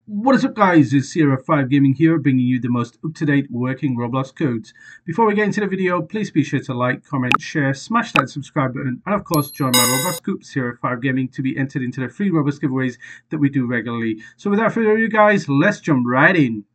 What is up, guys? It's SierraFiveGaming here, bringing you the most up-to-date working Roblox codes. Before we get into the video, please be sure to like, comment, share, smash that subscribe button, and of course join my Roblox group, SierraFiveGaming, to be entered into the free Roblox giveaways that we do regularly. So without further ado, guys, let's jump right in.